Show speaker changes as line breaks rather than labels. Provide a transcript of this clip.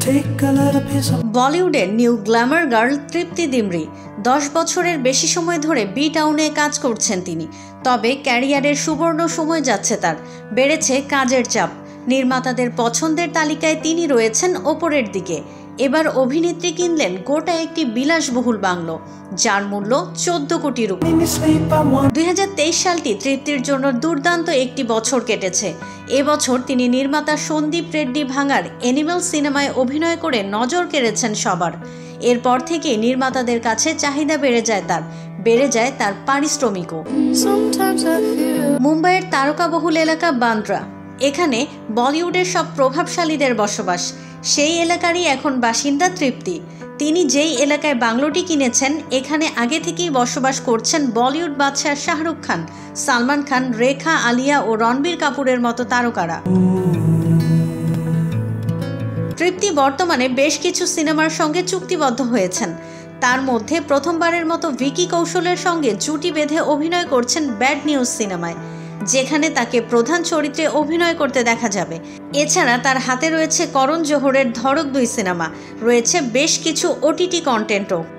বলিউডের new glamour girl Tripti Dimri 10 বছরের বেশি সময় ধরে বি টাউনে কাজ করছেন তিনি। তবে ক্যারিয়ারের সুবর্ণ সময় যাচ্ছে তার, বেড়েছে কাজের চাপ। নির্মাতাদের পছন্দের তালিকায় তিনি রয়েছেন ওপরের দিকে। এবার অভিনেত্রী কিনলেন গোটা একটি বিলাসবহুল বাংলো, যার মূল্য 14 কোটি রুপি। 2023 সালটি তৃপ্তির জন্য দুর্দান্ত একটি বছর কেটেছে। এবছর তিনি নির্মাতা সন্দীপ রেড্ডি ভাঙার অ্যানিমাল সিনেমায় অভিনয় করে নজর কেড়েছেন সবার। এরপর থেকে নির্মাতাদের কাছে চাহিদা বেড়ে যায় তার পারিশ্রমিকও। মুম্বাইয়ের তারকাবহুল এলাকা বান্দ্রা, এখানে বলিউডের সব প্রভাবশালীদের বসবাস। সেই এলাকারই এখন বাসিন্দা তৃপ্তি। তিনি যেই এলাকায় বাংলোটি কিনেছেন, এখানে আগে থেকেই বসবাস করছেন বলিউড বাদশাহ শাহরুখ খান, সালমান খান, রেখা, আলিয়া ও রণবীর কাপুরের মতো তারকারা। তৃপ্তি বর্তমানে বেশ কিছু সিনেমার সঙ্গে চুক্তিবদ্ধ হয়েছেন। তার মধ্যে প্রথমবারের মতো ভিকি কৌশলের সঙ্গে জুটি বেঁধে অভিনয় করছেন ব্যাড নিউজ সিনেমায়, যেখানে তাকে প্রধান চরিত্রে অভিনয় করতে দেখা যাবে। এছাড়া তার হাতে রয়েছে করণ জোহরের ধড়ক 2 সিনেমা, রয়েছে বেশ কিছু ওটিটি কন্টেন্টও।